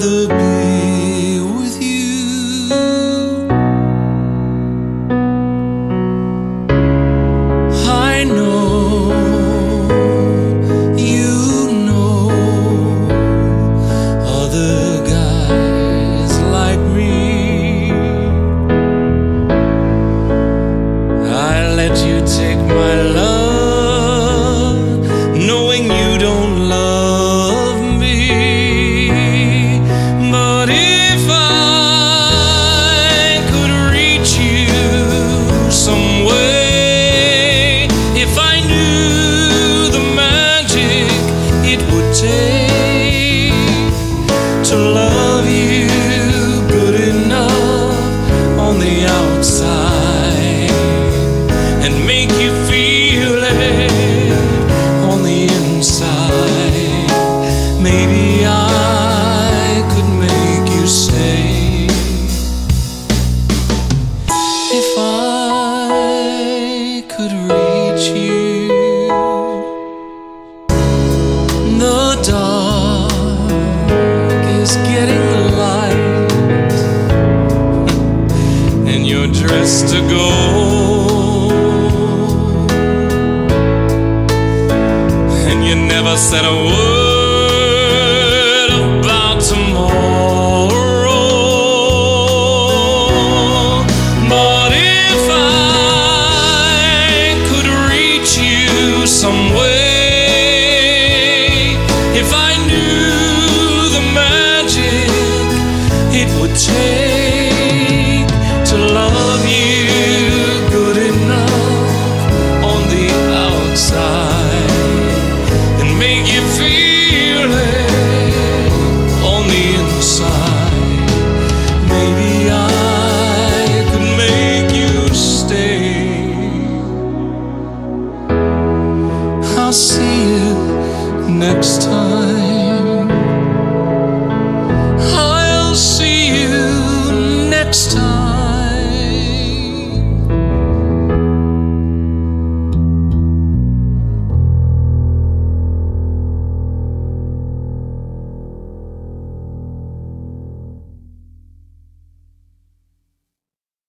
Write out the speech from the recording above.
rather be with you. I know you know other guys like me. I let you take my love, knowing you don't love me. But if I could reach you some way, if I knew the magic it would take to love you good enough on the outside and make you feel it on the inside, maybe I could make you stay. If I could reach you, the dark is getting light and you're dressed to go. Never said a word about tomorrow. But if I could reach you some way, if I knew the magic it would take to love you good enough on the outside, make you feel it on the inside, maybe I could make you stay. I'll see you next time. I'll see you next time.